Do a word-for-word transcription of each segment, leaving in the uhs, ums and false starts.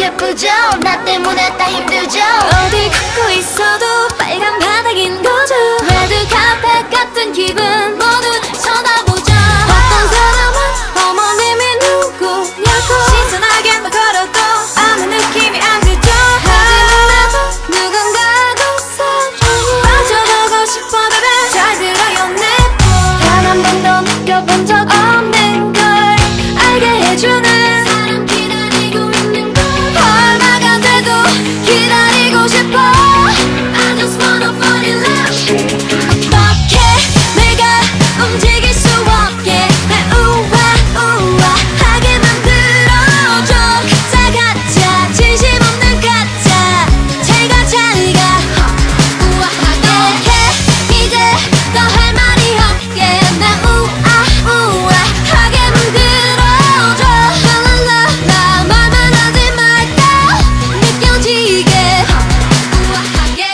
슬프죠. 나 때문에 다 힘들죠. 어디 걷고 있어도 빨간 바닥인 거죠. 레드 카펫 같은 기분 모두 쳐다보죠. 어떤 사람은 어머님이 누구냐고 신선하게 막 걸어도 아무 느낌이 안 들죠. 하지만 나도 누군가하고 사랑에 빠져보고 싶어 baby. 잘 들어요 내 말. 단 한 번도 느껴본 적 없는 걸 알게 해주는 사람 기다리고 있는 걸 얼마가 돼도 기다리고 싶어. I just wanna fall in love. 어떻게 내가 움직일 수 없게 날 우아우아하게 만들어줘. 가짜 가짜 진심 없는 가짜 잘가 잘가 우아하게 해. 이제 더 할 말이 없게 날 우아우아하게 만들어줘. 랄랄라 말만 하지 말까 느껴지게 우아하게.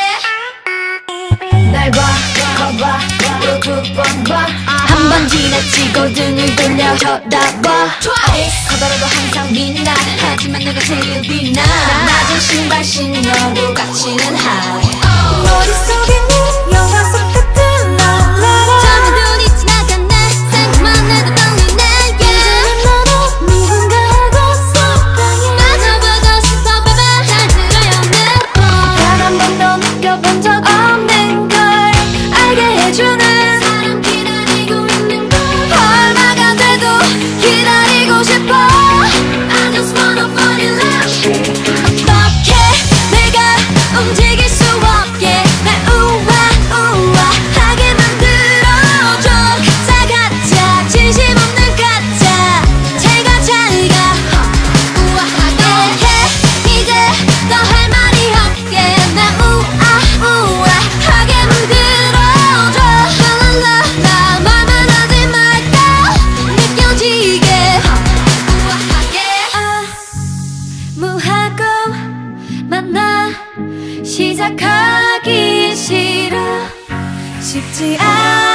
날 봐, 봐봐, 또 두 번 봐. 한 번 지나치고 등을 돌려 쳐다봐. Twice 커다라도 항상 빛나. 하지만 내가 제일 빛나. 낮은 신발 신어도 갇히는 high. 머릿속에 네 영화 속 같은 랄라라. 잠이 눈이 지나갔네. 생각만 해도 떨리네. 이제는 나도 누군가하고 사랑해 빠져보고 싶어 baby. 잘 들어요 내 말. 단 한 번도 느껴본 적 없는 걸 알게 해주는 사람 기다리고 있는 걸 얼마가 돼도 기다리고 싶어. I just wanna fall in love. 어떻게 내가 움직일 수 없게 날 우아우아하게 만들어줘. 가짜 가짜 진심 없는 가짜 잘가 잘가 우아하게 해. 이제 더 할 말이 없게 날 우아우아하게 만들어줘. 랄랄라 말만 하지 말까 느껴지게 우아하게. 무하고 만나 시작하기 싫어. 쉽지 않아